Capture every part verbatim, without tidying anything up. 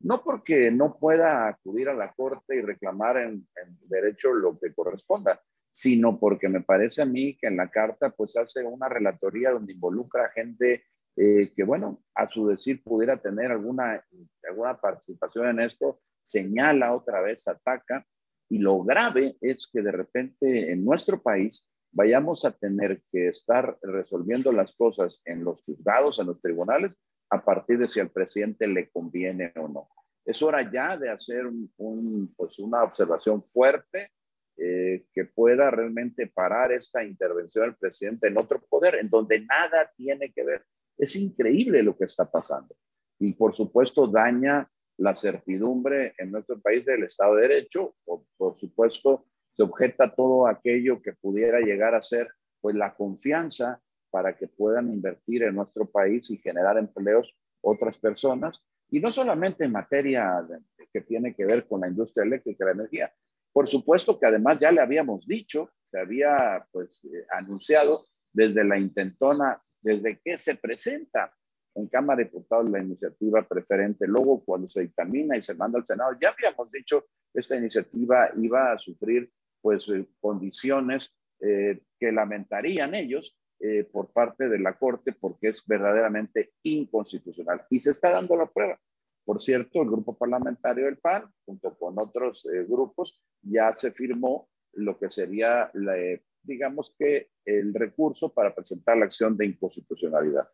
no porque no pueda acudir a la corte y reclamar en, en derecho lo que corresponda, sino porque me parece a mí que en la carta pues hace una relatoría donde involucra a gente eh, que, bueno, a su decir pudiera tener alguna, alguna participación en esto, señala otra vez, ataca, y lo grave es que de repente en nuestro país vayamos a tener que estar resolviendo las cosas en los juzgados, en los tribunales, a partir de si al presidente le conviene o no. Es hora ya de hacer un, un, pues una observación fuerte eh, que pueda realmente parar esta intervención del presidente en otro poder, en donde nada tiene que ver. Es increíble lo que está pasando. Y por supuesto daña la certidumbre en nuestro país del Estado de Derecho. Por, por supuesto, se objeta todo aquello que pudiera llegar a ser pues la confianza para que puedan invertir en nuestro país y generar empleos otras personas, y no solamente en materia de, que tiene que ver con la industria eléctrica y la energía. Por supuesto que además ya le habíamos dicho, se había pues eh, anunciado desde la intentona, desde que se presenta en Cámara de Diputados la iniciativa preferente, luego cuando se dictamina y se manda al Senado, ya habíamos dicho que esta iniciativa iba a sufrir pues eh, condiciones eh, que lamentarían ellos, Eh, por parte de la Corte, porque es verdaderamente inconstitucional. Y se está dando la prueba. Por cierto, el grupo parlamentario del P A N, junto con otros eh, grupos, ya se firmó lo que sería, la, eh, digamos que, el recurso para presentar la acción de inconstitucionalidad.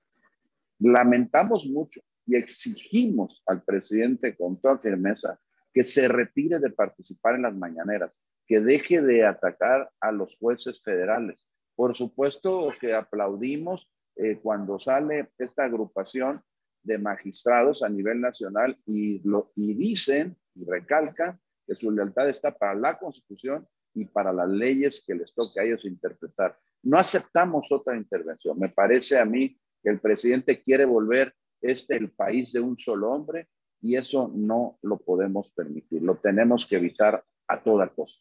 Lamentamos mucho y exigimos al presidente con toda firmeza que se retire de participar en las mañaneras, que deje de atacar a los jueces federales. Por supuesto que aplaudimos eh, cuando sale esta agrupación de magistrados a nivel nacional y, lo, y dicen y recalcan que su lealtad está para la Constitución y para las leyes que les toca a ellos interpretar. No aceptamos otra intervención. Me parece a mí que el presidente quiere volver este el país de un solo hombre, y eso no lo podemos permitir. Lo tenemos que evitar a toda costa.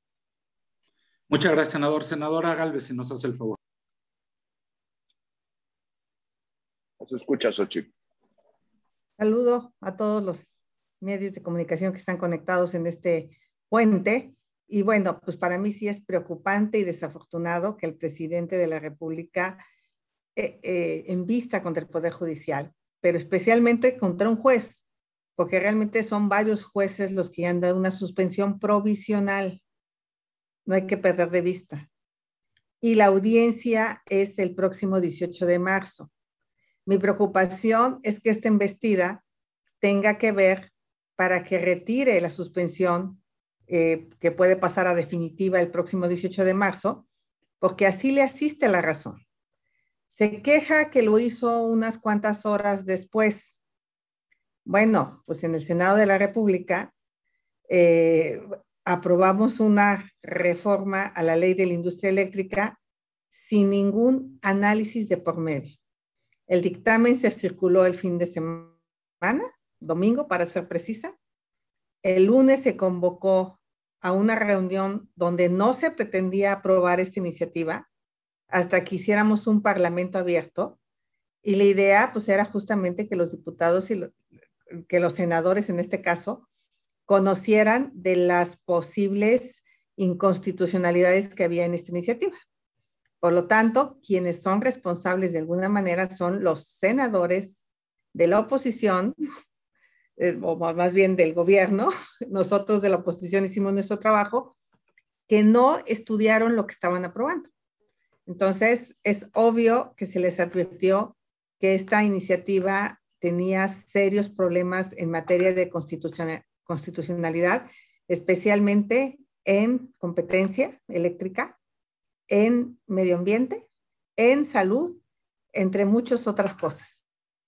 Muchas gracias, senador. Senadora Gálvez, si nos hace el favor. Nos escucha, Xochitl. Saludo a todos los medios de comunicación que están conectados en este puente. Y bueno, pues para mí sí es preocupante y desafortunado que el presidente de la República eh, eh, embista contra el Poder Judicial, pero especialmente contra un juez, porque realmente son varios jueces los que han dado una suspensión provisional. No hay que perder de vista. Y la audiencia es el próximo dieciocho de marzo. Mi preocupación es que esta embestida tenga que ver para que retire la suspensión eh, que puede pasar a definitiva el próximo dieciocho de marzo, porque así le asiste la razón. Se queja que lo hizo unas cuantas horas después. Bueno, pues en el Senado de la República eh, aprobamos una reforma a la ley de la industria eléctrica sin ningún análisis de por medio. El dictamen se circuló el fin de semana, domingo para ser precisa. El lunes se convocó a una reunión donde no se pretendía aprobar esta iniciativa hasta que hiciéramos un parlamento abierto, y la idea pues era justamente que los diputados y lo, que los senadores en este caso conocieran de las posibles inconstitucionalidades que había en esta iniciativa. Por lo tanto, quienes son responsables de alguna manera son los senadores de la oposición, eh, o más bien del gobierno. Nosotros de la oposición hicimos nuestro trabajo, que no estudiaron lo que estaban aprobando. Entonces, es obvio que se les advirtió que esta iniciativa tenía serios problemas en materia de constitucionalidad, constitucionalidad, especialmente en competencia eléctrica, en medio ambiente, en salud, entre muchas otras cosas.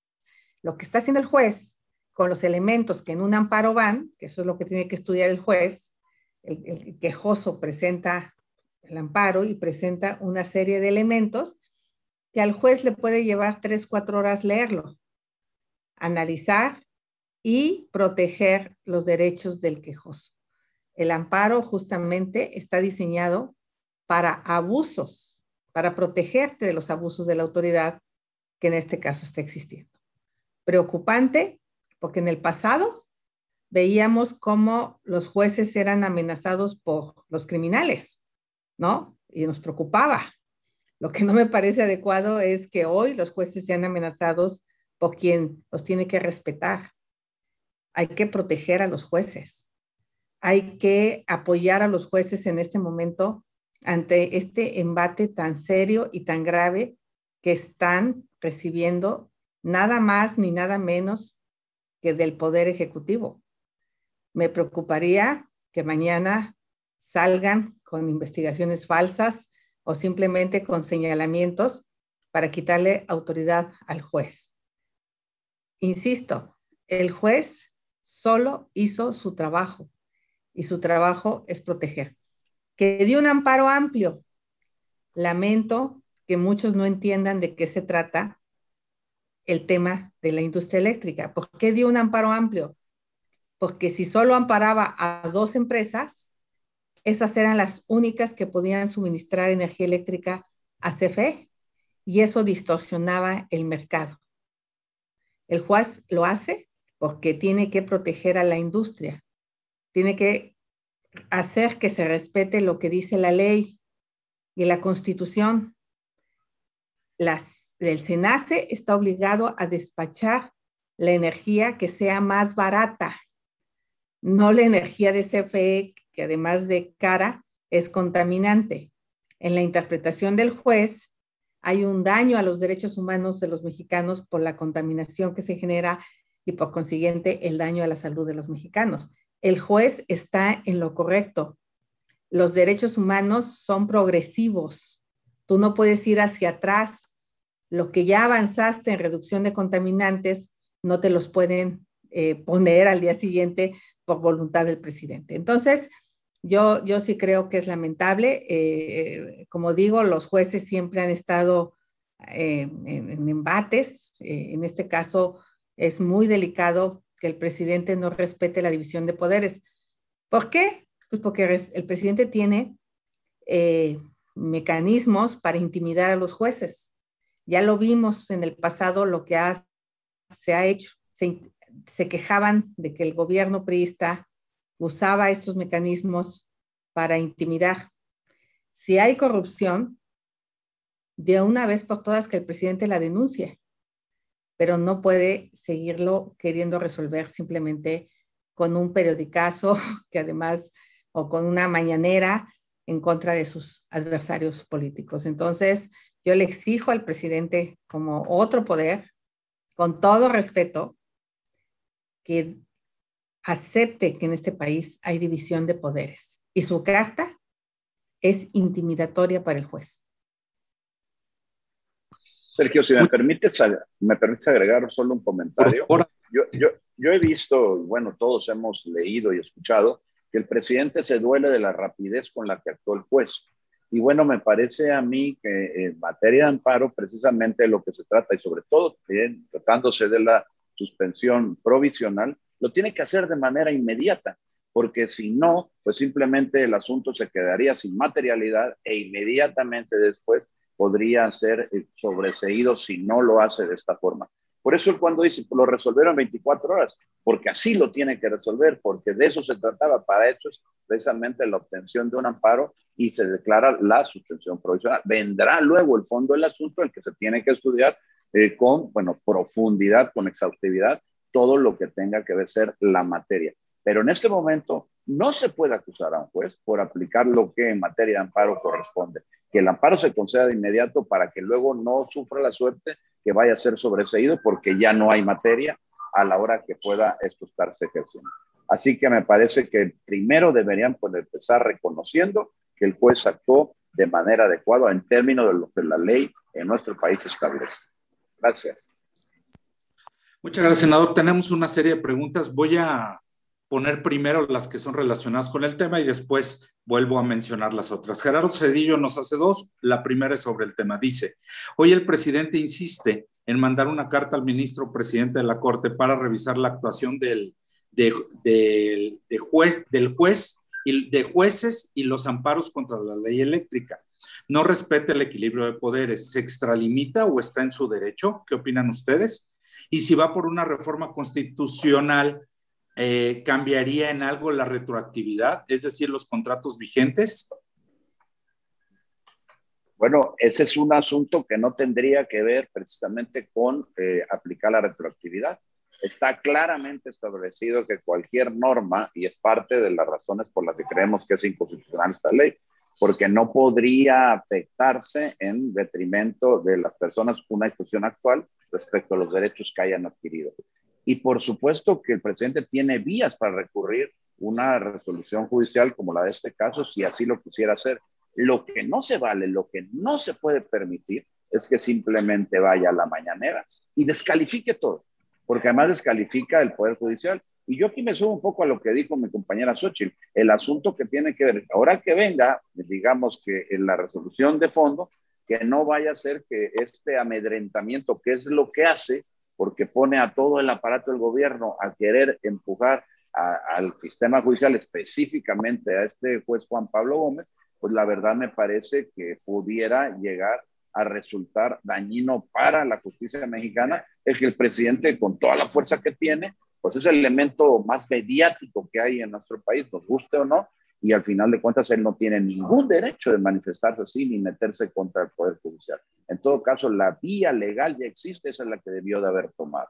Lo que está haciendo el juez con los elementos que en un amparo van, que eso es lo que tiene que estudiar el juez, el, el quejoso presenta el amparo y presenta una serie de elementos que al juez le puede llevar tres, cuatro horas leerlo, analizar y proteger los derechos del quejoso. El amparo justamente está diseñado para abusos, para protegerte de los abusos de la autoridad que en este caso está existiendo. Preocupante porque en el pasado veíamos cómo los jueces eran amenazados por los criminales, ¿no? Y nos preocupaba. Lo que no me parece adecuado es que hoy los jueces sean amenazados por quien los tiene que respetar. Hay que proteger a los jueces. Hay que apoyar a los jueces en este momento ante este embate tan serio y tan grave que están recibiendo nada más ni nada menos que del Poder Ejecutivo. Me preocuparía que mañana salgan con investigaciones falsas o simplemente con señalamientos para quitarle autoridad al juez. Insisto, el juez solo hizo su trabajo y su trabajo es proteger. Que dio un amparo amplio. Lamento que muchos no entiendan de qué se trata el tema de la industria eléctrica. ¿Por qué dio un amparo amplio? Porque si solo amparaba a dos empresas, esas eran las únicas que podían suministrar energía eléctrica a C F E y eso distorsionaba el mercado. El juez lo hace porque tiene que proteger a la industria, tiene que hacer que se respete lo que dice la ley y la Constitución. Las, el SENACE está obligado a despachar la energía que sea más barata, no la energía de C F E, que además de cara, es contaminante. En la interpretación del juez, hay un daño a los derechos humanos de los mexicanos por la contaminación que se genera y por consiguiente el daño a la salud de los mexicanos. El juez está en lo correcto. Los derechos humanos son progresivos. Tú no puedes ir hacia atrás. Lo que ya avanzaste en reducción de contaminantes no te los pueden eh, poner al día siguiente por voluntad del presidente. Entonces, yo, yo sí creo que es lamentable. Eh, como digo, los jueces siempre han estado eh, en, en embates. Eh, en este caso, es muy delicado que el presidente no respete la división de poderes. ¿Por qué? Pues porque el presidente tiene eh, mecanismos para intimidar a los jueces. Ya lo vimos en el pasado, lo que ha, se ha hecho. Se, se quejaban de que el gobierno priista usaba estos mecanismos para intimidar. Si hay corrupción, de una vez por todas que el presidente la denuncie, pero no puede seguirlo queriendo resolver simplemente con un periodicazo que además, o con una mañanera en contra de sus adversarios políticos. Entonces, yo le exijo al presidente como otro poder, con todo respeto, que acepte que en este país hay división de poderes y su carta es intimidatoria para el juez. Sergio, si me permites, me permites agregar solo un comentario. Yo, yo, yo he visto, bueno, todos hemos leído y escuchado que el presidente se duele de la rapidez con la que actuó el juez. Y bueno, me parece a mí que en materia de amparo, precisamente lo que se trata, y sobre todo bien, tratándose de la suspensión provisional, lo tiene que hacer de manera inmediata, porque si no, pues simplemente el asunto se quedaría sin materialidad e inmediatamente después podría ser sobreseído si no lo hace de esta forma. Por eso cuando dice, lo resolvieron en veinticuatro horas, porque así lo tiene que resolver, porque de eso se trataba. Para eso es precisamente la obtención de un amparo y se declara la suspensión provisional. Vendrá luego el fondo del asunto, el que se tiene que estudiar eh, con, bueno, profundidad, con exhaustividad, todo lo que tenga que ver ser la materia. Pero en este momento no se puede acusar a un juez por aplicar lo que en materia de amparo corresponde. Que el amparo se conceda de inmediato para que luego no sufra la suerte que vaya a ser sobreseído porque ya no hay materia a la hora que pueda esto estarse ejerciendo. Así que me parece que primero deberían pues, empezar reconociendo que el juez actuó de manera adecuada en términos de lo que la ley en nuestro país establece. Gracias. Muchas gracias, senador. Tenemos una serie de preguntas. Voy a poner primero las que son relacionadas con el tema y después vuelvo a mencionar las otras. Gerardo Cedillo nos hace dos. La primera es sobre el tema. Dice, hoy el presidente insiste en mandar una carta al ministro presidente de la Corte para revisar la actuación del, de, de, de juez, del juez y de jueces y los amparos contra la ley eléctrica. No respeta el equilibrio de poderes. ¿Se extralimita o está en su derecho? ¿Qué opinan ustedes? Y si va por una reforma constitucional eh, ¿cambiaría en algo la retroactividad, es decir, los contratos vigentes? Bueno, ese es un asunto que no tendría que ver precisamente con eh, aplicar la retroactividad. Está claramente establecido que cualquier norma, y es parte de las razones por las que creemos que es inconstitucional esta ley, porque no podría afectarse en detrimento de las personas con una discusión actual respecto a los derechos que hayan adquirido. Y por supuesto que el presidente tiene vías para recurrir una resolución judicial como la de este caso, si así lo quisiera hacer. Lo que no se vale, lo que no se puede permitir es que simplemente vaya a la mañanera y descalifique todo, porque además descalifica el Poder Judicial. Y yo aquí me subo un poco a lo que dijo mi compañera Xochitl, el asunto que tiene que ver, ahora que venga, digamos que en la resolución de fondo, que no vaya a ser que este amedrentamiento, que es lo que hace, porque pone a todo el aparato del gobierno a querer empujar a, al sistema judicial, específicamente a este juez Juan Pablo Gómez, pues la verdad me parece que pudiera llegar a resultar dañino para la justicia mexicana, el que el presidente, con toda la fuerza que tiene, pues es el elemento más mediático que hay en nuestro país, nos guste o no, y al final de cuentas él no tiene ningún derecho de manifestarse así ni meterse contra el Poder Judicial. En todo caso, la vía legal ya existe, esa es la que debió de haber tomado.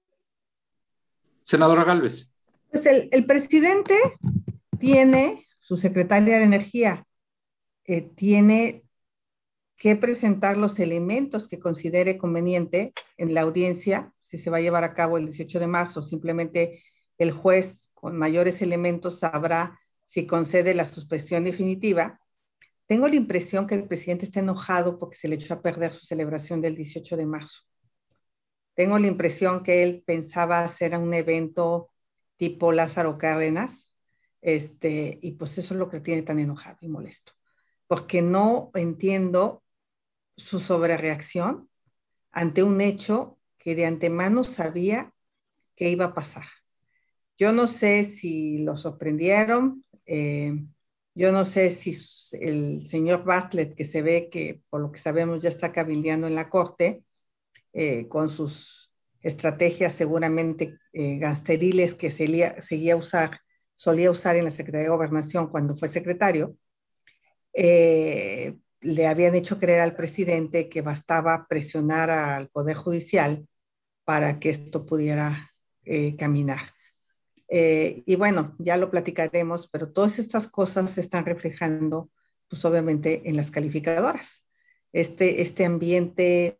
Senadora Gálvez. Pues el, el presidente tiene su secretaria de Energía, eh, tiene que presentar los elementos que considere conveniente en la audiencia, si se va a llevar a cabo el dieciocho de marzo, simplemente el juez con mayores elementos sabrá si concede la suspensión definitiva. Tengo la impresión que el presidente está enojado porque se le echó a perder su celebración del dieciocho de marzo. Tengo la impresión que él pensaba hacer un evento tipo Lázaro Cárdenas, este, y pues eso es lo que tiene tan enojado y molesto, porque no entiendo su sobrereacción ante un hecho que de antemano sabía que iba a pasar. Yo no sé si lo sorprendieron, eh, yo no sé si el señor Bartlett, que se ve que por lo que sabemos ya está cabildeando en la corte, eh, con sus estrategias seguramente eh, gangsteriles que solía, seguía usar, solía usar en la Secretaría de Gobernación cuando fue secretario, eh, le habían hecho creer al presidente que bastaba presionar al Poder Judicial para que esto pudiera eh, caminar. Eh, y bueno, ya lo platicaremos, pero todas estas cosas se están reflejando, pues obviamente, en las calificadoras. Este, este ambiente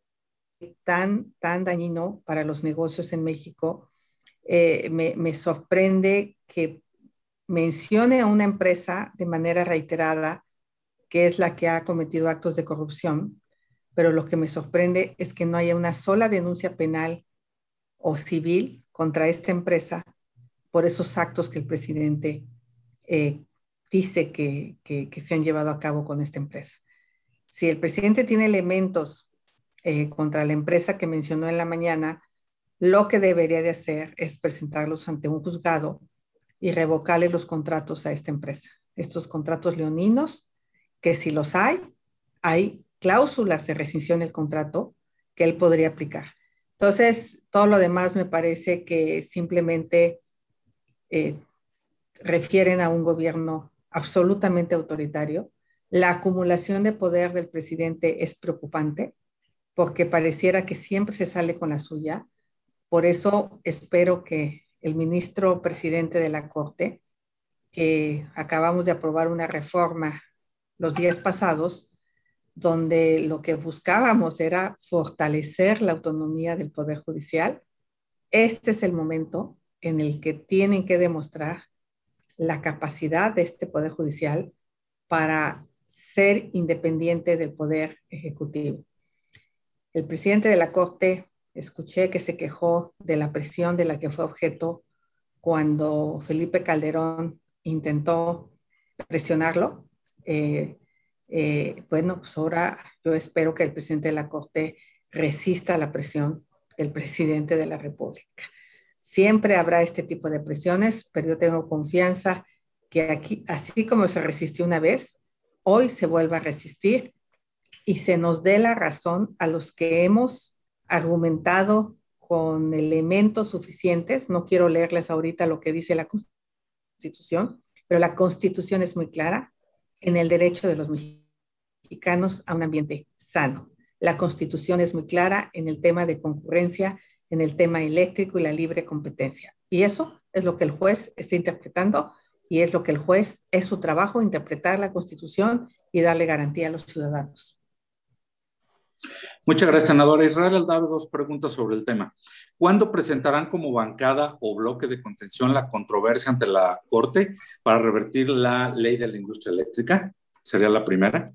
tan, tan dañino para los negocios en México, eh, me, me sorprende que mencione a una empresa de manera reiterada que es la que ha cometido actos de corrupción, pero lo que me sorprende es que no haya una sola denuncia penal o civil contra esta empresa por esos actos que el presidente eh, dice que, que, que se han llevado a cabo con esta empresa. Si el presidente tiene elementos eh, contra la empresa que mencionó en la mañana, lo que debería de hacer es presentarlos ante un juzgado y revocarle los contratos a esta empresa. Estos contratos leoninos, que si los hay, hay cláusulas de rescisión del contrato que él podría aplicar. Entonces, todo lo demás me parece que simplemente eh, refieren a un gobierno absolutamente autoritario. La acumulación de poder del presidente es preocupante porque pareciera que siempre se sale con la suya. Por eso espero que el ministro presidente de la Corte, que acabamos de aprobar una reforma los días pasados, donde lo que buscábamos era fortalecer la autonomía del Poder Judicial, este es el momento en el que tienen que demostrar la capacidad de este Poder Judicial para ser independiente del Poder Ejecutivo. El presidente de la Corte, escuché que se quejó de la presión de la que fue objeto cuando Felipe Calderón intentó presionarlo. Eh, eh, bueno, pues ahora yo espero que el presidente de la Corte resista la presión del presidente de la República. Siempre habrá este tipo de presiones, pero yo tengo confianza que aquí, así como se resistió una vez, hoy se vuelva a resistir y se nos dé la razón a los que hemos argumentado con elementos suficientes. No quiero leerles ahorita lo que dice la Constitución, pero la Constitución es muy clara en el derecho de los mexicanos a un ambiente sano. La Constitución es muy clara en el tema de concurrencia, en el tema eléctrico y la libre competencia. Y eso es lo que el juez está interpretando y es lo que el juez, es su trabajo, interpretar la Constitución y darle garantía a los ciudadanos. Muchas gracias, senadora. Israel Aldave, dos preguntas sobre el tema. ¿Cuándo presentarán como bancada o bloque de contención la controversia ante la Corte para revertir la ley de la industria eléctrica? Sería la primera.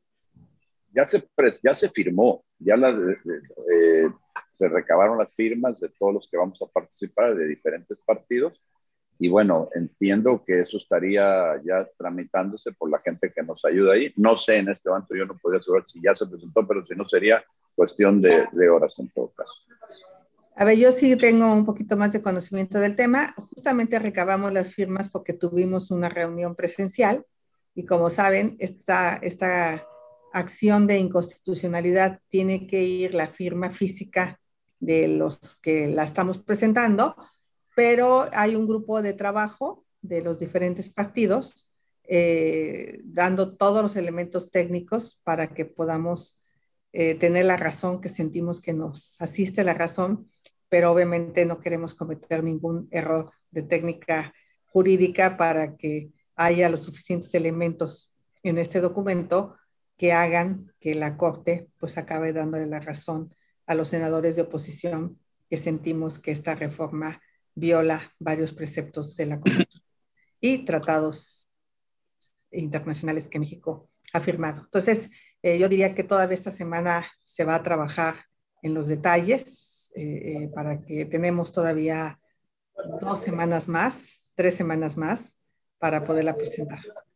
Ya se, ya se firmó, ya la, eh, se recabaron las firmas de todos los que vamos a participar de diferentes partidos. Y bueno, entiendo que eso estaría ya tramitándose por la gente que nos ayuda ahí. No sé en este momento, yo no podría asegurar si ya se presentó, pero si no sería cuestión de, de horas en todo caso. A ver, yo sí tengo un poquito más de conocimiento del tema. Justamente recabamos las firmas porque tuvimos una reunión presencial y como saben, esta, esta acción de inconstitucionalidad tiene que ir la firma física de los que la estamos presentando, pero hay un grupo de trabajo de los diferentes partidos eh, dando todos los elementos técnicos para que podamos eh, tener la razón que sentimos que nos asiste la razón, pero obviamente no queremos cometer ningún error de técnica jurídica para que haya los suficientes elementos en este documento que hagan que la Corte pues acabe dándole la razón a los senadores de oposición que sentimos que esta reforma viola varios preceptos de la Constitución y tratados internacionales que México ha firmado. Entonces, eh, yo diría que toda esta semana se va a trabajar en los detalles eh, eh, para que tenemos todavía dos semanas más, tres semanas más para poderla presentar.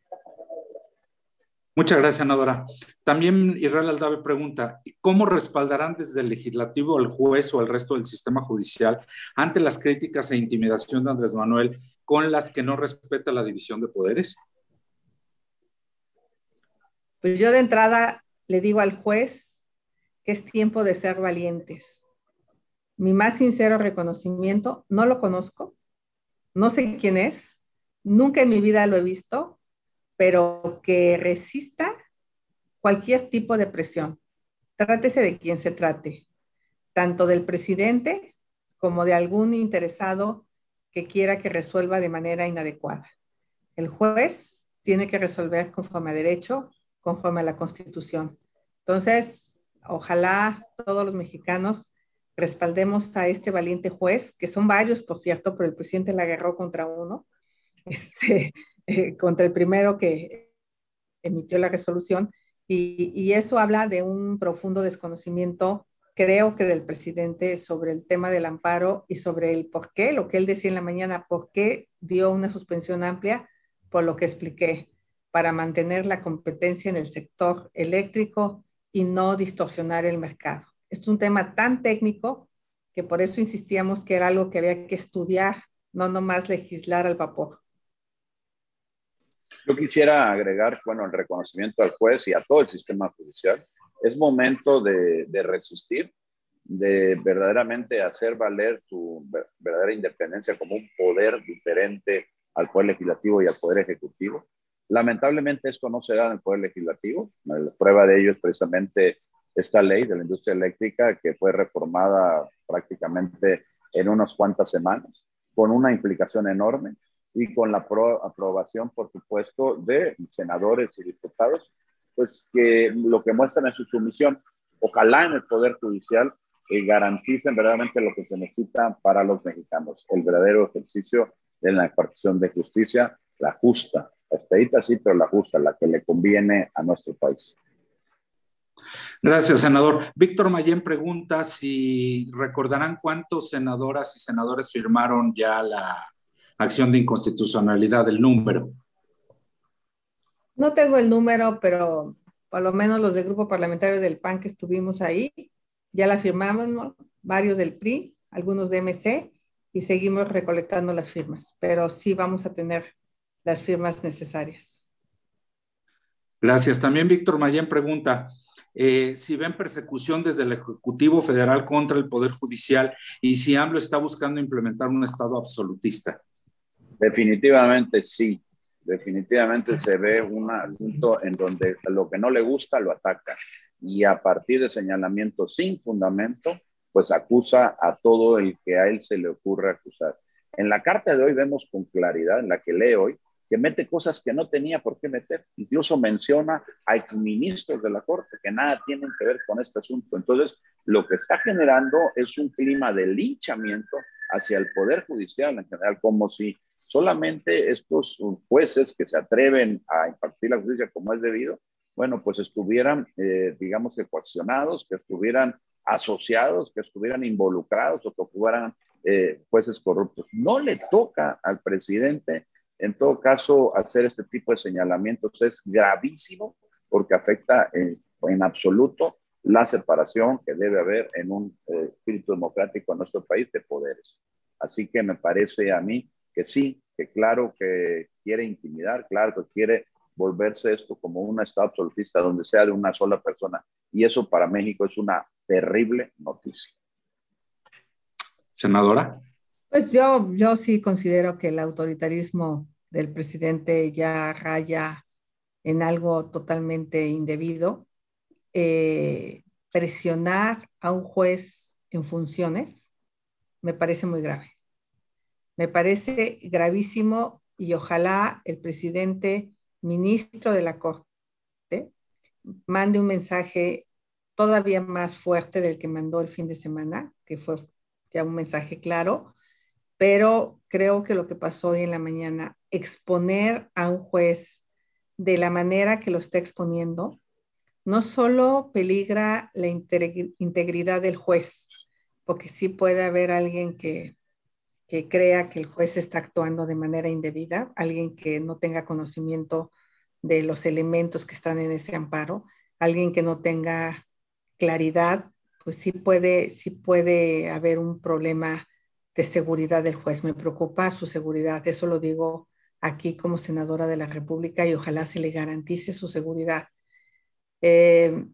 Muchas gracias, senadora. También Israel Aldave pregunta, ¿cómo respaldarán desde el legislativo al juez o al resto del sistema judicial ante las críticas e intimidación de Andrés Manuel con las que no respeta la división de poderes? Pues yo de entrada le digo al juez que es tiempo de ser valientes. Mi más sincero reconocimiento, no lo conozco, no sé quién es, nunca en mi vida lo he visto, pero que resista cualquier tipo de presión. Trátese de quien se trate, tanto del presidente como de algún interesado que quiera que resuelva de manera inadecuada. El juez tiene que resolver conforme a derecho, conforme a la Constitución. Entonces, ojalá todos los mexicanos respaldemos a este valiente juez, que son varios, por cierto, pero el presidente la agarró contra uno, este, eh, contra el primero que emitió la resolución, y, y eso habla de un profundo desconocimiento, creo que del presidente, sobre el tema del amparo y sobre el por qué, lo que él decía en la mañana, por qué dio una suspensión amplia, por lo que expliqué, para mantener la competencia en el sector eléctrico y no distorsionar el mercado. Es un tema tan técnico que por eso insistíamos que era algo que había que estudiar, no nomás legislar al vapor. Yo quisiera agregar, bueno, el reconocimiento al juez y a todo el sistema judicial. Es momento de, de resistir, de verdaderamente hacer valer su verdadera independencia como un poder diferente al poder legislativo y al poder ejecutivo. Lamentablemente esto no se da en el poder legislativo. La prueba de ello es precisamente esta ley de la industria eléctrica que fue reformada prácticamente en unas cuantas semanas, con una implicación enorme y con la pro, aprobación, por supuesto, de senadores y diputados, pues que lo que muestran es su sumisión. Ojalá en el Poder Judicial eh, garanticen verdaderamente lo que se necesita para los mexicanos, el verdadero ejercicio de la impartición de justicia, la justa, la expedita sí, pero la justa, la que le conviene a nuestro país. Gracias, senador. Víctor Mayén pregunta si recordarán cuántos senadoras y senadores firmaron ya la acción de inconstitucionalidad, el número. No tengo el número, pero por lo menos los del grupo parlamentario del P A N que estuvimos ahí, ya la firmamos, ¿no? Varios del P R I, algunos de M C, y seguimos recolectando las firmas, pero sí vamos a tener las firmas necesarias. Gracias. También Víctor Mayén pregunta, eh, si ven persecución desde el Ejecutivo Federal contra el Poder Judicial y si AMLO está buscando implementar un Estado absolutista. Definitivamente sí, definitivamente se ve un asunto en donde lo que no le gusta lo ataca y a partir de señalamientos sin fundamento, pues acusa a todo el que a él se le ocurre acusar. En la carta de hoy vemos con claridad, en la que lee hoy, que mete cosas que no tenía por qué meter. Incluso menciona a exministros de la Corte que nada tienen que ver con este asunto. Entonces, lo que está generando es un clima de linchamiento hacia el Poder Judicial en general, como si solamente estos jueces que se atreven a impartir la justicia como es debido, bueno, pues estuvieran, eh, digamos que coaccionados, que estuvieran asociados, que estuvieran involucrados o que fueran eh, jueces corruptos. No le toca al presidente, en todo caso, hacer este tipo de señalamientos. Es gravísimo porque afecta en, en absoluto la separación que debe haber en un eh, espíritu democrático en nuestro país de poderes. Así que me parece a mí que sí, que claro que quiere intimidar, claro que quiere volverse esto como un Estado absolutista donde sea de una sola persona. Y eso para México es una terrible noticia. Senadora. Pues yo, yo sí considero que el autoritarismo del presidente ya raya en algo totalmente indebido. Eh, presionar a un juez en funciones me parece muy grave. Me parece gravísimo y ojalá el presidente, ministro de la Corte, mande un mensaje todavía más fuerte del que mandó el fin de semana, que fue ya un mensaje claro, pero creo que lo que pasó hoy en la mañana, exponer a un juez de la manera que lo está exponiendo, no solo peligra la integridad del juez, porque sí puede haber alguien que, que crea que el juez está actuando de manera indebida, alguien que no tenga conocimiento de los elementos que están en ese amparo, alguien que no tenga claridad, pues sí puede, sí puede haber un problema de seguridad del juez. Me preocupa su seguridad, eso lo digo aquí como senadora de la República y ojalá se le garantice su seguridad. Eh,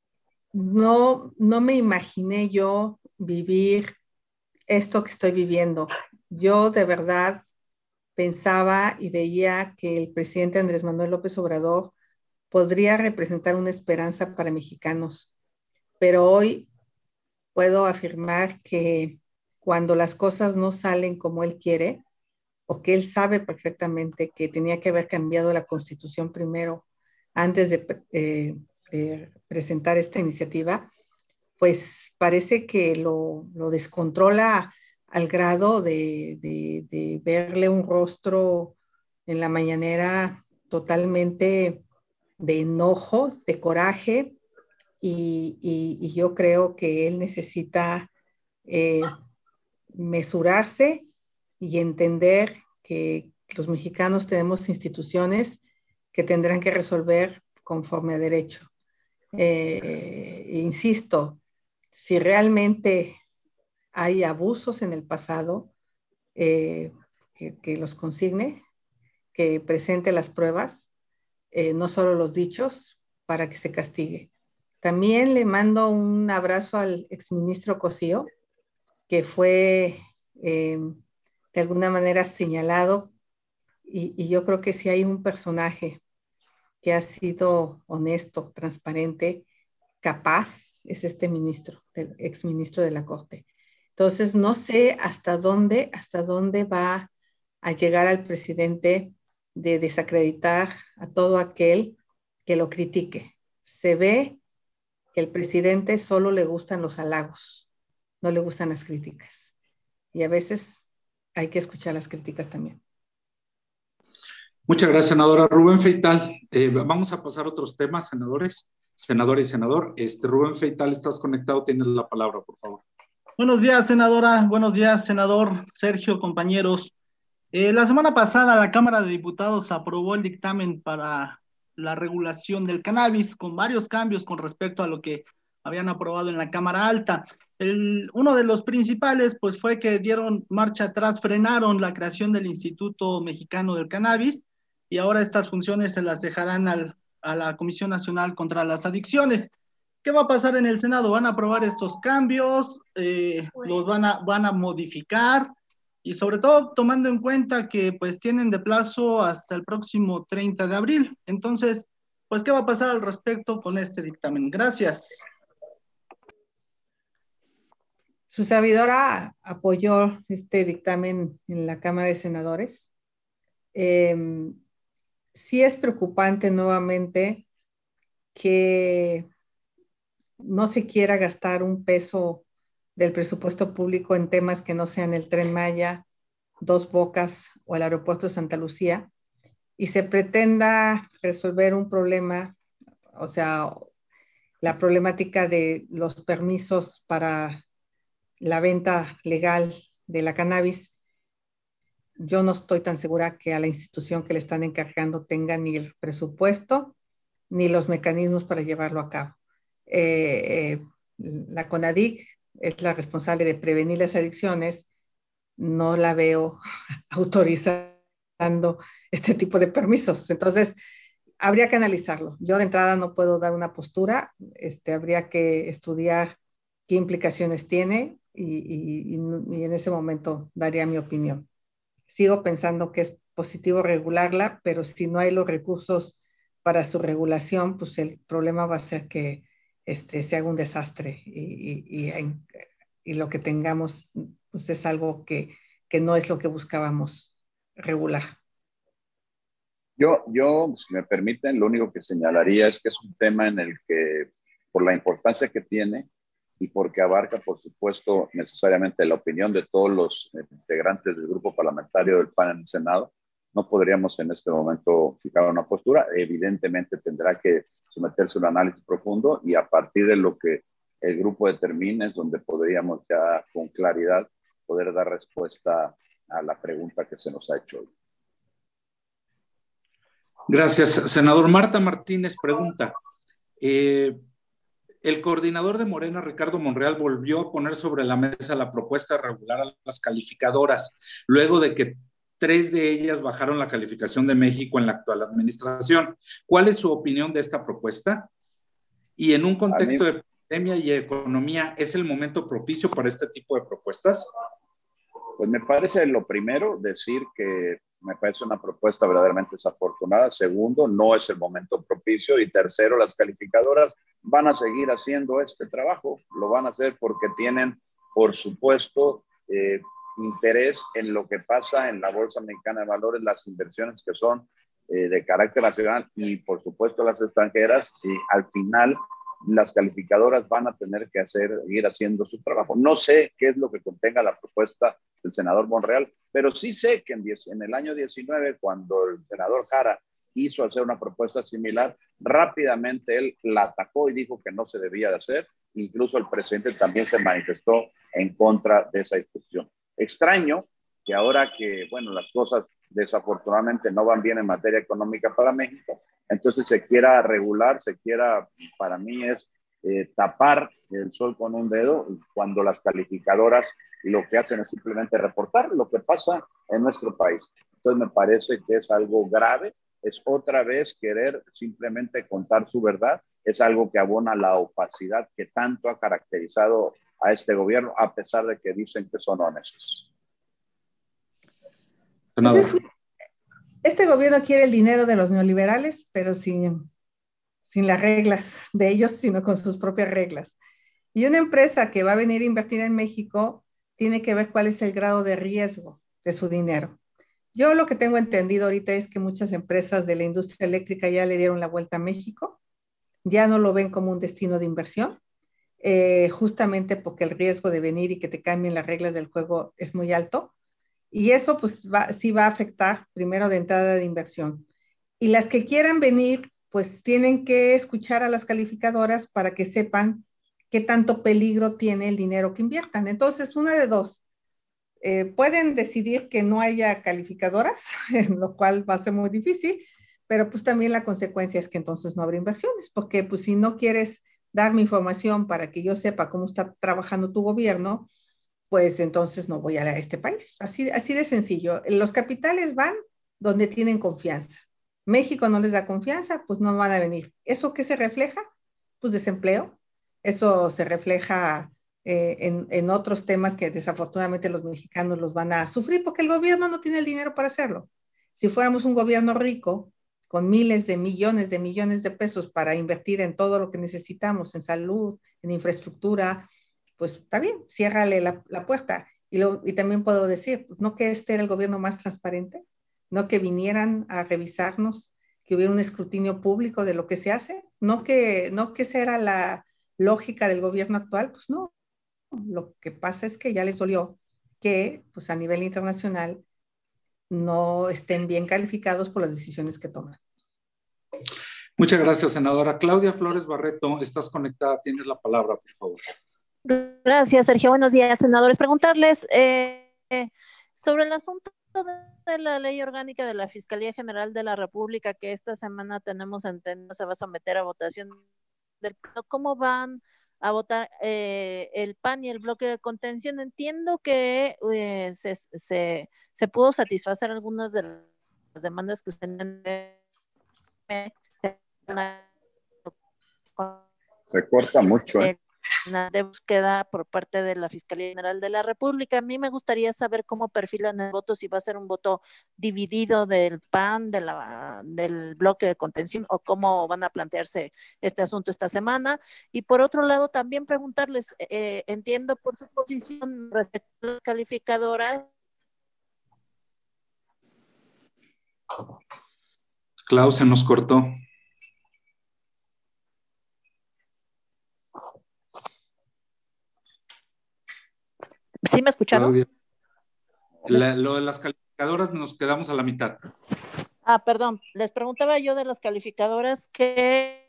no, no me imaginé yo vivir esto que estoy viviendo. Yo de verdad pensaba y veía que el presidente Andrés Manuel López Obrador podría representar una esperanza para mexicanos, pero hoy puedo afirmar que cuando las cosas no salen como él quiere, o que él sabe perfectamente que tenía que haber cambiado la Constitución primero antes de, eh, de presentar esta iniciativa, pues parece que lo, lo descontrola al grado de, de, de verle un rostro en la mañanera totalmente de enojo, de coraje, y, y, y yo creo que él necesita eh, mesurarse y entender que los mexicanos tenemos instituciones que tendrán que resolver conforme a derecho. Eh, insisto, si realmente hay abusos en el pasado, eh, que, que los consigne, que presente las pruebas, eh, no solo los dichos, para que se castigue. También le mando un abrazo al exministro Cosío, que fue eh, de alguna manera señalado, y, y yo creo que si hay un personaje que ha sido honesto, transparente, capaz, es este ministro, el exministro de la Corte. Entonces, no sé hasta dónde, hasta dónde va a llegar al presidente de desacreditar a todo aquel que lo critique. Se ve que al presidente solo le gustan los halagos, no le gustan las críticas. Y a veces hay que escuchar las críticas también. Muchas gracias, senadora. Rubén Feital, eh, vamos a pasar a otros temas, senadores, senadora y senador. Este, Rubén Feital, estás conectado, tienes la palabra, por favor. Buenos días, senadora. Buenos días, senador Sergio, compañeros. Eh, la semana pasada la Cámara de Diputados aprobó el dictamen para la regulación del cannabis con varios cambios con respecto a lo que habían aprobado en la Cámara Alta. El, uno de los principales pues fue que dieron marcha atrás, frenaron la creación del Instituto Mexicano del Cannabis y ahora estas funciones se las dejarán al, a la Comisión Nacional contra las Adicciones. ¿qué va a pasar en el Senado? ¿Van a aprobar estos cambios? Eh, ¿Los van a, van a modificar? Y sobre todo tomando en cuenta que pues tienen de plazo hasta el próximo treinta de abril. Entonces, pues, ¿qué va a pasar al respecto con este dictamen? Gracias. Su servidora apoyó este dictamen en la Cámara de Senadores. Eh, sí es preocupante nuevamente que no se quiera gastar un peso del presupuesto público en temas que no sean el Tren Maya, Dos Bocas o el Aeropuerto de Santa Lucía, y se pretenda resolver un problema, o sea, la problemática de los permisos para la venta legal de la cannabis. Yo no estoy tan segura que a la institución que le están encargando tenga ni el presupuesto ni los mecanismos para llevarlo a cabo. Eh, eh, la CONADIC es la responsable de prevenir las adicciones. No la veo autorizando este tipo de permisos. Entonces, habría que analizarlo. Yo de entrada no puedo dar una postura. Este, habría que estudiar qué implicaciones tiene y, y, y en ese momento daría mi opinión. Sigo pensando que es positivo regularla, pero si no hay los recursos para su regulación, pues el problema va a ser que este, se haga un desastre y, y, y, y lo que tengamos pues es algo que, que no es lo que buscábamos regular. Yo, yo, si me permiten, lo único que señalaría es que es un tema en el que, por la importancia que tiene y porque abarca, por supuesto, necesariamente la opinión de todos los integrantes del grupo parlamentario del P A N en el Senado, no podríamos en este momento fijar una postura. Evidentemente tendrá que someterse a un análisis profundo y a partir de lo que el grupo determine es donde podríamos ya con claridad poder dar respuesta a la pregunta que se nos ha hecho hoy. Gracias. Senador Marta Martínez pregunta, eh, el coordinador de Morena, Ricardo Monreal, volvió a poner sobre la mesa la propuesta de regular a las calificadoras, luego de que tres de ellas bajaron la calificación de México en la actual administración. ¿Cuál es su opinión de esta propuesta? Y en un contexto mí, de pandemia y economía, ¿es el momento propicio para este tipo de propuestas? Pues me parece lo primero decir que me parece una propuesta verdaderamente desafortunada. Segundo, no es el momento propicio. Y tercero, las calificadoras van a seguir haciendo este trabajo. Lo van a hacer porque tienen, por supuesto, eh, interés en lo que pasa en la Bolsa Mexicana de Valores, las inversiones que son eh, de carácter nacional y, por supuesto, las extranjeras. Y al final, las calificadoras van a tener que hacer, ir haciendo su trabajo. No sé qué es lo que contenga la propuesta del senador Monreal, pero sí sé que en, diez, en el año diecinueve, cuando el senador Jara hizo hacer una propuesta similar, rápidamente él la atacó y dijo que no se debía de hacer. Incluso el presidente también se manifestó en contra de esa discusión. Extraño que ahora que, bueno, las cosas desafortunadamente no van bien en materia económica para México, entonces se quiera regular, se quiera, para mí es eh, tapar el sol con un dedo, cuando las calificadoras lo que hacen es simplemente reportar lo que pasa en nuestro país. Entonces me parece que es algo grave, es otra vez querer simplemente contar su verdad, es algo que abona la opacidad que tanto ha caracterizado a este gobierno, a pesar de que dicen que son honestos. Pues es, este gobierno quiere el dinero de los neoliberales, pero sin, sin las reglas de ellos, sino con sus propias reglas. Y una empresa que va a venir a invertir en México tiene que ver cuál es el grado de riesgo de su dinero. Yo lo que tengo entendido ahorita es que muchas empresas de la industria eléctrica ya le dieron la vuelta a México, ya no lo ven como un destino de inversión, eh, justamente porque el riesgo de venir y que te cambien las reglas del juego es muy alto. Y eso pues va, sí va a afectar primero de entrada de inversión. Y las que quieran venir, pues tienen que escuchar a las calificadoras para que sepan qué tanto peligro tiene el dinero que inviertan. Entonces, una de dos. Eh, pueden decidir que no haya calificadoras, lo cual va a ser muy difícil, pero pues también la consecuencia es que entonces no habrá inversiones, porque pues si no quieres darme información para que yo sepa cómo está trabajando tu gobierno, pues entonces no voy a este país. Así, así de sencillo. Los capitales van donde tienen confianza. México no les da confianza, pues no van a venir. ¿Eso qué se refleja? Pues desempleo, eso se refleja eh, en, en otros temas que desafortunadamente los mexicanos los van a sufrir porque el gobierno no tiene el dinero para hacerlo. Si fuéramos un gobierno rico, con miles de millones de millones de pesos para invertir en todo lo que necesitamos, en salud, en infraestructura, pues está bien, ciérrale la, la puerta. Y, lo, y también puedo decir, no que este era el gobierno más transparente, no que vinieran a revisarnos, que hubiera un escrutinio público de lo que se hace, no que, no que esa era la lógica del gobierno actual, pues no. Lo que pasa es que ya les dolió que pues a nivel internacional no estén bien calificados por las decisiones que toman. Muchas gracias, senadora. Claudia Flores Barreto, estás conectada, tienes la palabra, por favor. Gracias, Sergio. Buenos días, senadores. Preguntarles eh, sobre el asunto de la ley orgánica de la Fiscalía General de la República que esta semana tenemos entendido se va a someter a votación del Pleno. ¿Cómo van a votar eh, el P A N y el bloque de contención? Entiendo que eh, se, se, se pudo satisfacer algunas de las demandas que usted se corta mucho, ¿eh? de búsqueda por parte de la Fiscalía General de la República. A mí me gustaría saber cómo perfilan el voto, si va a ser un voto dividido del P A N, de la, del bloque de contención, o cómo van a plantearse este asunto esta semana. Y por otro lado, también preguntarles, eh, entiendo por su posición respecto a las calificadoras. Clau, se nos cortó. ¿Sí me escucharon? Claudia. La, lo de las calificadoras nos quedamos a la mitad. Ah, perdón. Les preguntaba yo de las calificadoras que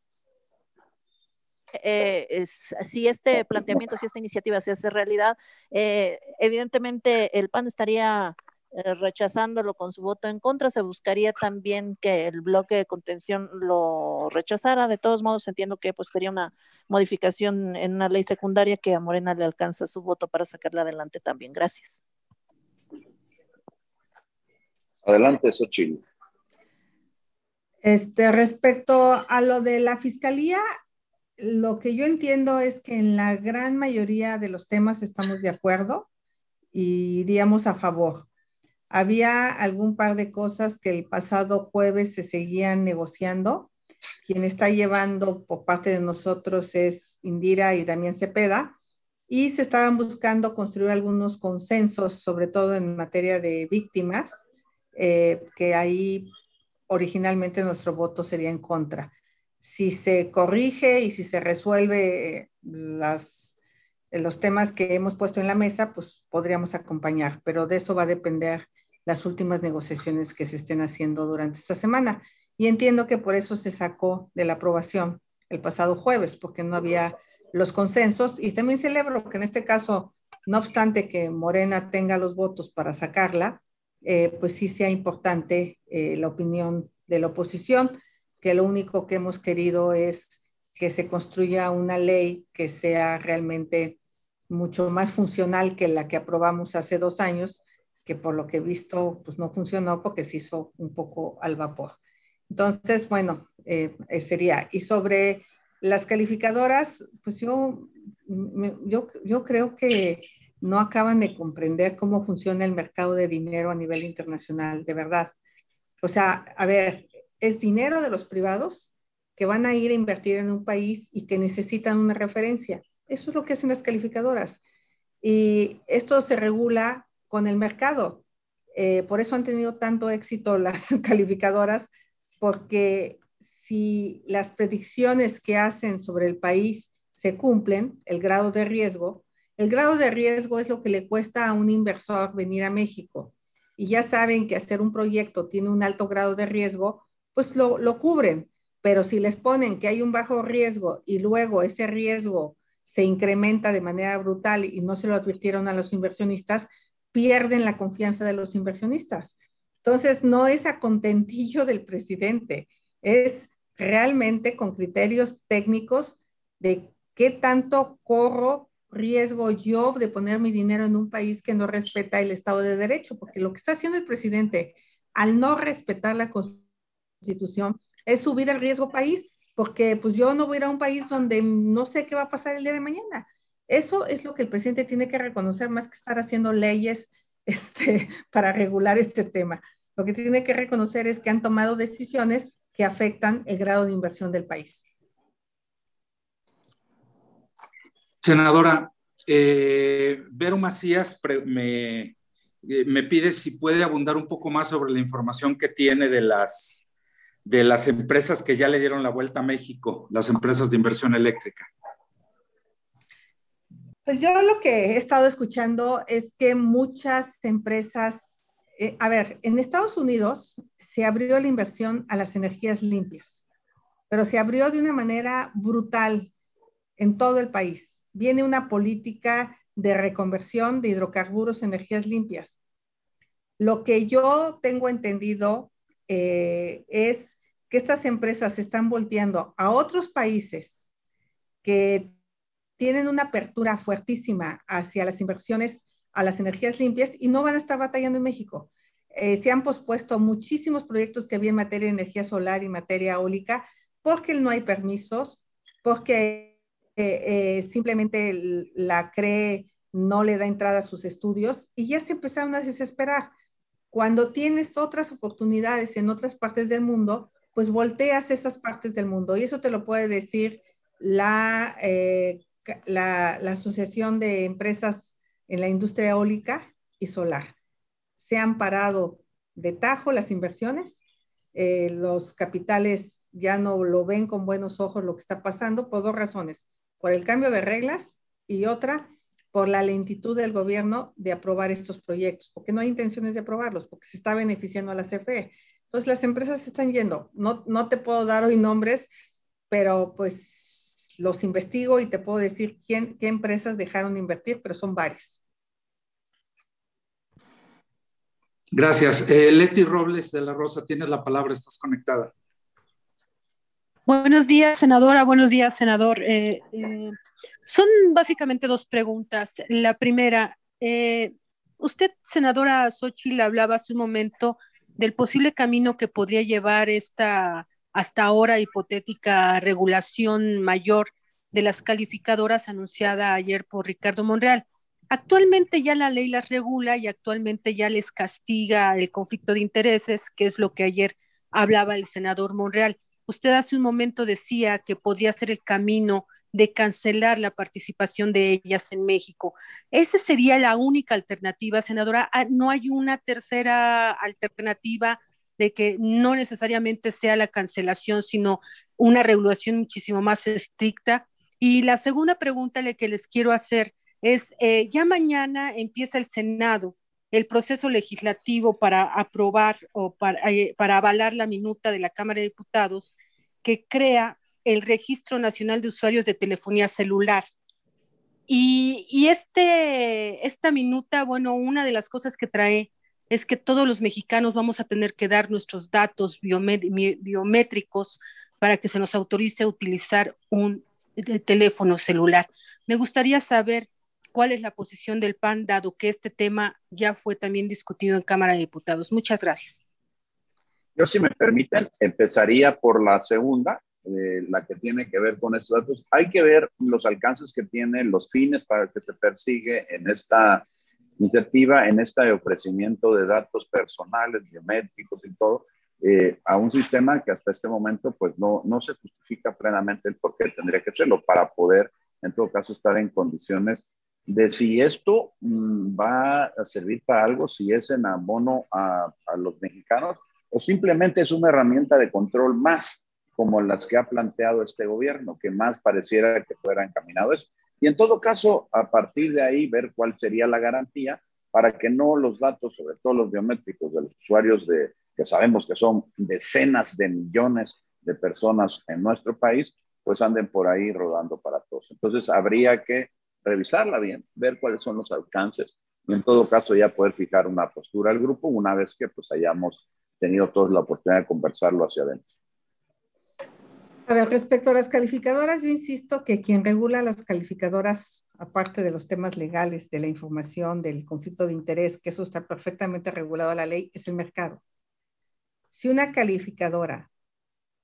eh, es, si este planteamiento, si esta iniciativa se hace realidad, eh, evidentemente el P A N estaría eh, rechazándolo con su voto en contra. Se buscaría también que el bloque de contención lo rechazara. De todos modos, entiendo que pues sería una modificación en una ley secundaria que a Morena le alcanza su voto para sacarla adelante también. Gracias. Adelante, Xochitl. Este, respecto a lo de la fiscalía, lo que yo entiendo es que en la gran mayoría de los temas estamos de acuerdo y iríamos a favor. Había algún par de cosas que el pasado jueves se seguían negociando. Quien está llevando por parte de nosotros es Indira y Damián Cepeda, y se estaban buscando construir algunos consensos, sobre todo en materia de víctimas, eh, que ahí originalmente nuestro voto sería en contra. Si se corrige y si se resuelve las, los temas que hemos puesto en la mesa, pues podríamos acompañar, pero de eso va a depender las últimas negociaciones que se estén haciendo durante esta semana. Y entiendo que por eso se sacó de la aprobación el pasado jueves, porque no había los consensos. Y también celebro que en este caso, no obstante que Morena tenga los votos para sacarla, eh, pues sí sea importante eh, la opinión de la oposición, que lo único que hemos querido es que se construya una ley que sea realmente mucho más funcional que la que aprobamos hace dos años, que por lo que he visto, pues no funcionó porque se hizo un poco al vapor. Entonces, bueno, eh, sería. Y sobre las calificadoras, pues yo, yo, yo creo que no acaban de comprender cómo funciona el mercado de dinero a nivel internacional, de verdad. O sea, a ver, es dinero de los privados que van a ir a invertir en un país y que necesitan una referencia. Eso es lo que hacen las calificadoras. Y esto se regula con el mercado. Eh, por eso han tenido tanto éxito las calificadoras, porque si las predicciones que hacen sobre el país se cumplen, el grado de riesgo, el grado de riesgo es lo que le cuesta a un inversor venir a México. Y ya saben que hacer un proyecto tiene un alto grado de riesgo, pues lo, lo cubren. Pero si les ponen que hay un bajo riesgo y luego ese riesgo se incrementa de manera brutal y no se lo advirtieron a los inversionistas, pierden la confianza de los inversionistas. Entonces, no es a contentillo del presidente, es realmente con criterios técnicos de qué tanto corro riesgo yo de poner mi dinero en un país que no respeta el Estado de Derecho, porque lo que está haciendo el presidente al no respetar la Constitución es subir el riesgo país, porque pues yo no voy a ir a un país donde no sé qué va a pasar el día de mañana. Eso es lo que el presidente tiene que reconocer, más que estar haciendo leyes este, para regular este tema. Lo que tiene que reconocer es que han tomado decisiones que afectan el grado de inversión del país. Senadora, eh, Vero Macías pre, me, eh, me pide si puede abundar un poco más sobre la información que tiene de las, de las empresas que ya le dieron la vuelta a México, las empresas de inversión eléctrica. Pues yo lo que he estado escuchando es que muchas empresas, eh, a ver, en Estados Unidos se abrió la inversión a las energías limpias, pero se abrió de una manera brutal en todo el país. Viene una política de reconversión de hidrocarburos en energías limpias. Lo que yo tengo entendido eh, es que estas empresas se están volteando a otros países que tienen una apertura fuertísima hacia las inversiones a las energías limpias y no van a estar batallando en México. Eh, se han pospuesto muchísimos proyectos que había en materia de energía solar y materia eólica porque no hay permisos, porque eh, eh, simplemente la C R E no le da entrada a sus estudios y ya se empezaron a desesperar. Cuando tienes otras oportunidades en otras partes del mundo, pues volteas esas partes del mundo y eso te lo puede decir la... Eh, La, la Asociación de Empresas en la Industria Eólica y Solar. Se han parado de tajo las inversiones, eh, los capitales ya no lo ven con buenos ojos lo que está pasando por dos razones, por el cambio de reglas y otra, por la lentitud del gobierno de aprobar estos proyectos, porque no hay intenciones de aprobarlos, porque se está beneficiando a la C F E. Entonces las empresas se están yendo. No, no te puedo dar hoy nombres, pero pues los investigo y te puedo decir quién, qué empresas dejaron de invertir, pero son varias. Gracias. Eh, Leti Robles de la Rosa, tienes la palabra, estás conectada. Buenos días, senadora. Buenos días, senador. Eh, eh, son básicamente dos preguntas. La primera, eh, usted, senadora Xóchitl, hablaba hace un momento del posible camino que podría llevar esta hasta ahora hipotética regulación mayor de las calificadoras anunciada ayer por Ricardo Monreal. Actualmente ya la ley las regula y actualmente ya les castiga el conflicto de intereses, que es lo que ayer hablaba el senador Monreal. Usted hace un momento decía que podría ser el camino de cancelar la participación de ellas en México. ¿Esa sería la única alternativa, senadora? ¿No hay una tercera alternativa de que no necesariamente sea la cancelación, sino una regulación muchísimo más estricta? Y la segunda pregunta que les quiero hacer es, eh, ya mañana empieza el Senado el proceso legislativo para aprobar o para, eh, para avalar la minuta de la Cámara de Diputados que crea el Registro Nacional de Usuarios de Telefonía Celular. Y, y este, esta minuta, bueno, una de las cosas que trae es que todos los mexicanos vamos a tener que dar nuestros datos biométricos para que se nos autorice a utilizar un teléfono celular. Me gustaría saber cuál es la posición del P A N, dado que este tema ya fue también discutido en Cámara de Diputados. Muchas gracias. Yo, si me permiten, empezaría por la segunda, eh, la que tiene que ver con estos datos. Hay que ver los alcances que tienen, los fines para el que se persigue en esta iniciativa, en este ofrecimiento de datos personales, biométricos y todo, eh, a un sistema que hasta este momento pues no, no se justifica plenamente el por qué tendría que hacerlo para poder, en todo caso, estar en condiciones de si esto mmm, va a servir para algo, si es en abono a, a los mexicanos o simplemente es una herramienta de control más como las que ha planteado este gobierno, que más pareciera que fuera encaminado eso. Y en todo caso, a partir de ahí, ver cuál sería la garantía para que no los datos, sobre todo los biométricos de los usuarios, de, que sabemos que son decenas de millones de personas en nuestro país, pues anden por ahí rodando para todos. Entonces, habría que revisarla bien, ver cuáles son los alcances y en todo caso ya poder fijar una postura al grupo una vez que pues hayamos tenido todos la oportunidad de conversarlo hacia adentro. A ver, respecto a las calificadoras, yo insisto que quien regula las calificadoras, aparte de los temas legales, de la información, del conflicto de interés, que eso está perfectamente regulado a la ley, es el mercado. Si una calificadora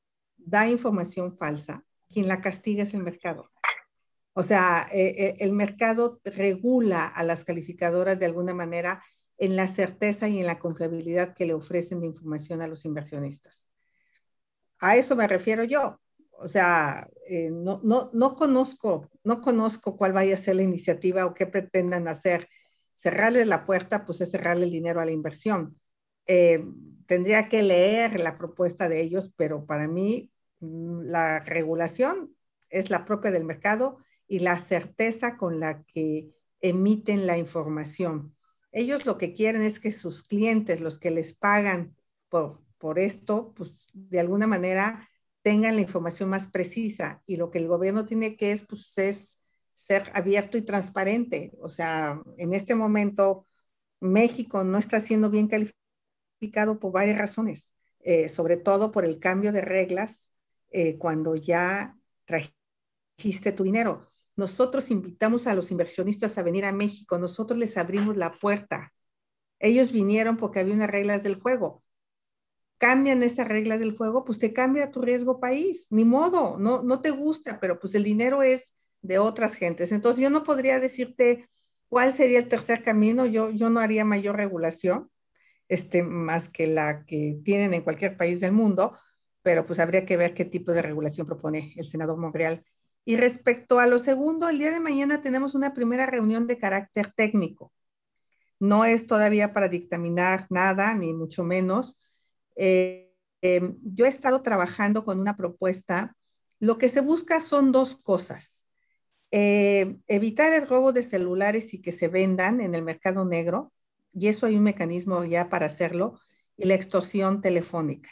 da información falsa, quien la castiga es el mercado. O sea, eh, el mercado regula a las calificadoras de alguna manera en la certeza y en la confiabilidad que le ofrecen de información a los inversionistas. A eso me refiero yo. O sea, eh, no, no, no, conozco, no conozco cuál vaya a ser la iniciativa o qué pretendan hacer. Cerrarle la puerta, pues es cerrarle el dinero a la inversión. Eh, tendría que leer la propuesta de ellos, pero para mí la regulación es la propia del mercado y la certeza con la que emiten la información. Ellos lo que quieren es que sus clientes, los que les pagan por, por esto, pues de alguna manera tengan la información más precisa, y lo que el gobierno tiene que es, pues, es ser abierto y transparente. O sea, en este momento México no está siendo bien calificado por varias razones, eh, sobre todo por el cambio de reglas eh, cuando ya trajiste tu dinero. Nosotros invitamos a los inversionistas a venir a México, nosotros les abrimos la puerta. Ellos vinieron porque había unas reglas del juego. Cambian esas reglas del juego, pues te cambia tu riesgo país. Ni modo, no, no te gusta, pero pues el dinero es de otras gentes. Entonces yo no podría decirte cuál sería el tercer camino. Yo, yo no haría mayor regulación, este, más que la que tienen en cualquier país del mundo, pero pues habría que ver qué tipo de regulación propone el senador Monreal. Y respecto a lo segundo, el día de mañana tenemos una primera reunión de carácter técnico. No es todavía para dictaminar nada, ni mucho menos. Eh, eh, yo he estado trabajando con una propuesta. Lo que se busca son dos cosas. Eh, evitar el robo de celulares y que se vendan en el mercado negro, y eso hay un mecanismo ya para hacerlo, y la extorsión telefónica.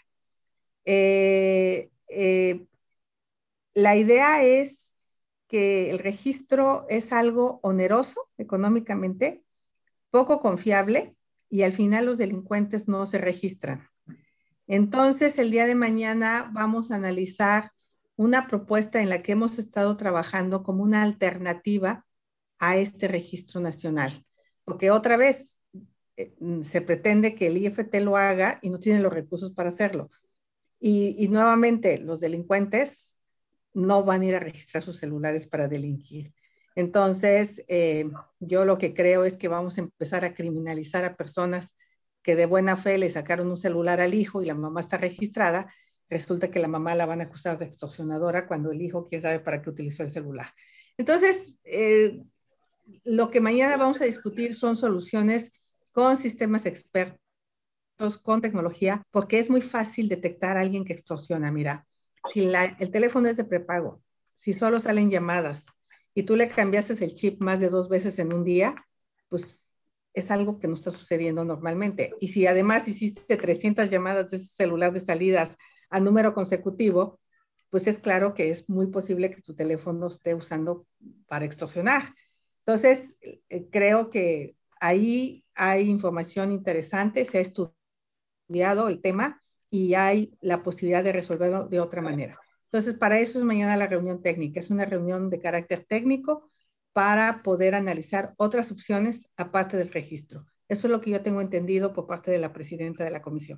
Eh, eh, la idea es que el registro es algo oneroso económicamente, poco confiable, y al final los delincuentes no se registran. Entonces, el día de mañana vamos a analizar una propuesta en la que hemos estado trabajando como una alternativa a este registro nacional. Porque otra vez eh, se pretende que el I F T lo haga y no tiene los recursos para hacerlo. Y, y nuevamente, los delincuentes no van a ir a registrar sus celulares para delinquir. Entonces, eh, yo lo que creo es que vamos a empezar a criminalizar a personas que de buena fe le sacaron un celular al hijo y la mamá está registrada. Resulta que la mamá la van a acusar de extorsionadora cuando el hijo, quién sabe para qué utilizó el celular. Entonces, eh, lo que mañana vamos a discutir son soluciones con sistemas expertos, con tecnología, porque es muy fácil detectar a alguien que extorsiona. Mira, si la, el teléfono es de prepago, si solo salen llamadas y tú le cambiaste el chip más de dos veces en un día, pues es algo que no está sucediendo normalmente. Y si además hiciste trescientas llamadas de ese celular de salidas a número consecutivo, pues es claro que es muy posible que tu teléfono esté usando para extorsionar. Entonces, eh, creo que ahí hay información interesante, se ha estudiado el tema y hay la posibilidad de resolverlo de otra manera. Entonces, para eso es mañana la reunión técnica. Es una reunión de carácter técnico para poder analizar otras opciones aparte del registro. Eso es lo que yo tengo entendido por parte de la presidenta de la comisión.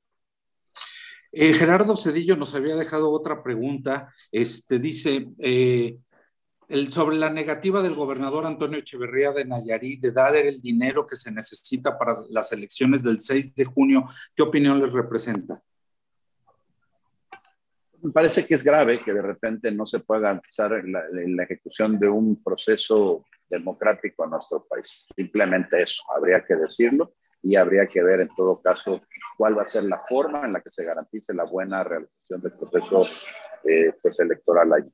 Eh, Gerardo Zedillo nos había dejado otra pregunta. Este, dice, eh, el, sobre la negativa del gobernador Antonio Echeverría de Nayarit de dar el dinero que se necesita para las elecciones del seis de junio, ¿qué opinión les representa? Me parece que es grave que de repente no se pueda garantizar la, la ejecución de un proceso democrático en nuestro país. Simplemente eso, habría que decirlo y habría que ver en todo caso cuál va a ser la forma en la que se garantice la buena realización del proceso eh, pues, electoral allí.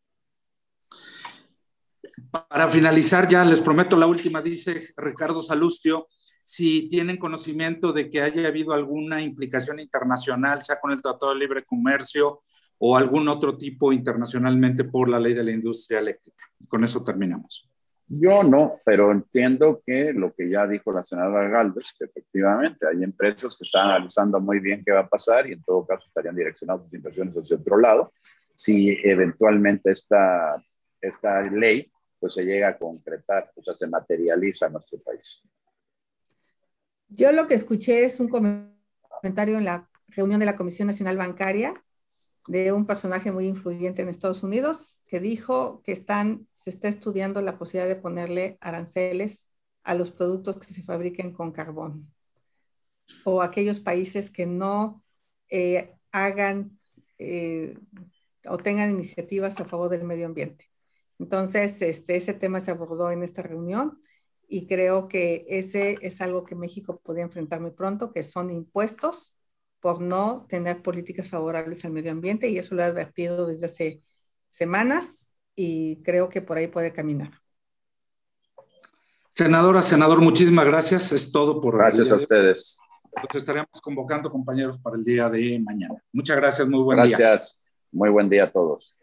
Para finalizar ya, les prometo la última, dice Ricardo Salustio, si tienen conocimiento de que haya habido alguna implicación internacional, sea con el Tratado de Libre Comercio o algún otro tipo internacionalmente por la ley de la industria eléctrica. Con eso terminamos. Yo no, pero entiendo que lo que ya dijo la senadora Gálvez, que efectivamente hay empresas que están analizando muy bien qué va a pasar y en todo caso estarían direccionando sus inversiones hacia otro lado si eventualmente esta, esta ley pues se llega a concretar, o sea, se materializa en nuestro país. Yo lo que escuché es un comentario en la reunión de la Comisión Nacional Bancaria de un personaje muy influyente en Estados Unidos que dijo que están, se está estudiando la posibilidad de ponerle aranceles a los productos que se fabriquen con carbón, o aquellos países que no eh, hagan eh, o tengan iniciativas a favor del medio ambiente. Entonces, este, ese tema se abordó en esta reunión y creo que ese es algo que México podría enfrentar muy pronto, que son impuestos por no tener políticas favorables al medio ambiente, y eso lo he advertido desde hace semanas y creo que por ahí puede caminar. Senadora, senador, muchísimas gracias. Es todo por Gracias a ustedes. Los estaremos convocando, compañeros, para el día de mañana. Muchas gracias, muy buen gracias. día. Gracias, muy buen día a todos.